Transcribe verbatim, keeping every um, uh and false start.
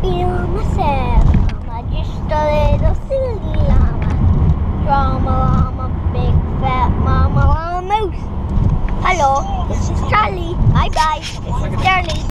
io myself. I'm just a little silly llama. Drama llama, big fat mama llama moose. Hello, this is Charlie. Bye bye. This is Charlie.